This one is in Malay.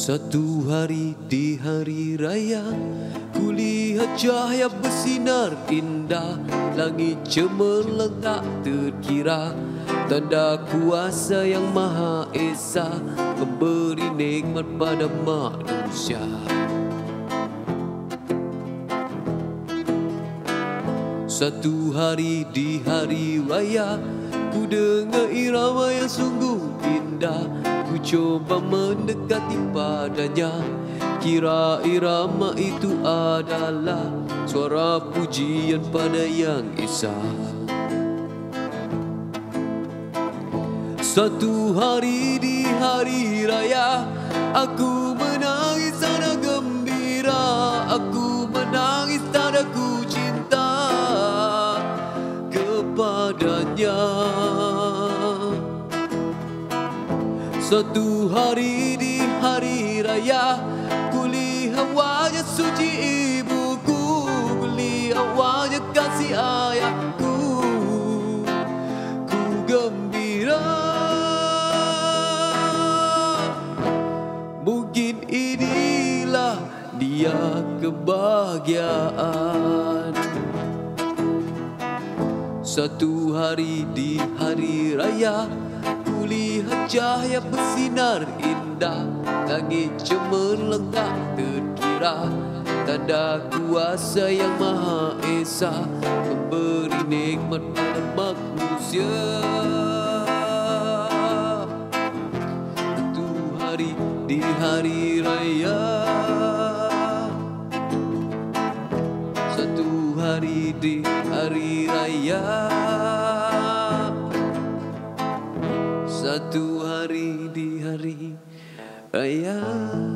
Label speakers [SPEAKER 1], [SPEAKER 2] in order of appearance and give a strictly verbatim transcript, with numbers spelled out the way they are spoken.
[SPEAKER 1] Satu hari di hari raya, kulihat cahaya bersinar indah, langit cemerlang tak terkira, tanda kuasa yang Maha Esa memberi nikmat pada manusia. Satu hari di hari raya, ku dengar irama yang sungguh indah. Ku coba mendekati padanya, kira irama itu adalah suara pujian pada Yang Esa. Satu hari di hari raya, aku menangis tanda gembira, aku menangis tanda ku cinta kepadanya. Satu hari di hari raya, kulihat wajah suci ibuku, kulihat wajah kasih ayahku, ku gembira. Mungkin inilah dia kebahagiaan. Satu hari di hari raya, kulihat cahaya bersinar indah, langit cemerlang tak terkira, tanda kuasa yang Maha Esa memberi nikmat pada manusia. Satu hari di hari raya, satu hari di hari raya, satu hari di hari raya.